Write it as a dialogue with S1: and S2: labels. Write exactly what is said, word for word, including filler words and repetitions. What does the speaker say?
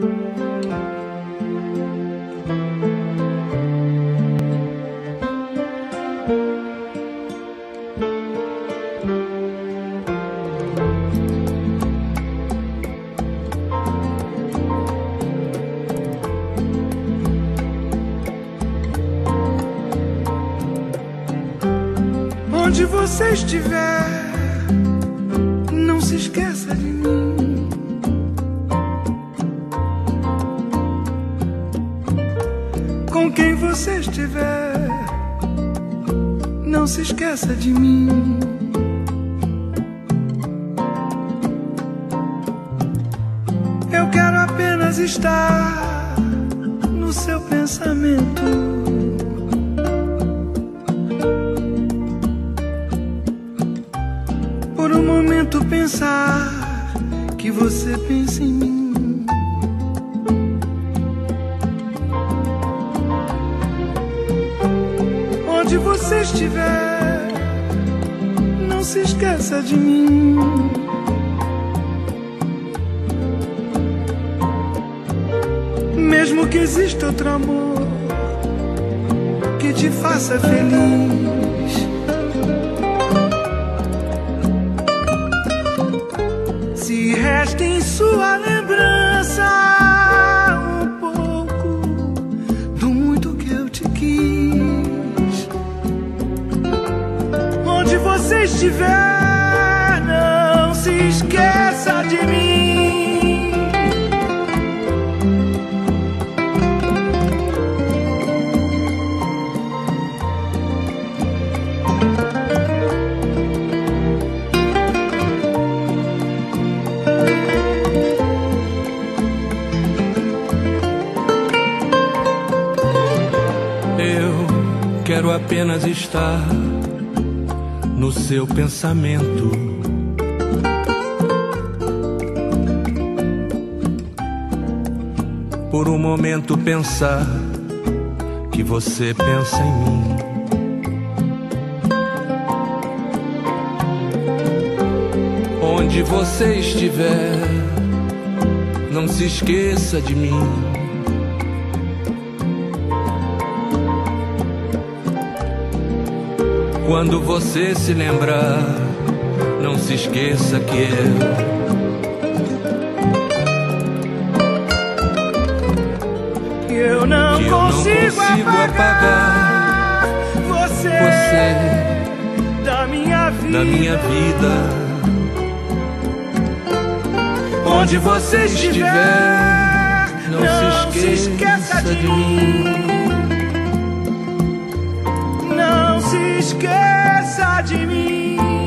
S1: Onde você estiver, não se esqueça de mim. Com quem você estiver, não se esqueça de mim. Eu quero apenas estar no seu pensamento. Por um momento pensar que você pensa em mim. Onde você estiver, não se esqueça de mim. Mesmo que exista outro amor que te faça feliz, se resta em sua lembrança um pouco do muito que eu te quis. Onde você estiver, não se esqueça de mim.
S2: Quero apenas estar no seu pensamento. Por um momento pensar que você pensa em mim. Onde você estiver, não se esqueça de mim. Quando você se lembrar, não se esqueça que eu
S1: que eu não,
S2: que eu
S1: consigo,
S2: não consigo apagar, apagar
S1: você,
S2: você
S1: da minha vida.
S2: Da minha vida. Onde você estiver, não, não se esqueça, se esqueça de, de mim.
S1: Não se esqueça de mim.